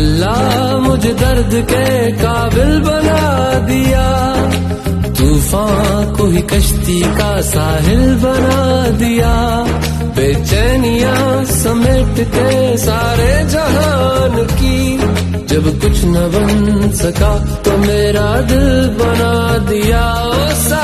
अल्लाह मुझे दर्द के काबिल बना दिया, तूफान को ही कश्ती का साहिल बना दिया। बेचैनियां समेट के सारे जहान की, जब कुछ न बन सका तो मेरा दिल बना दिया। ओ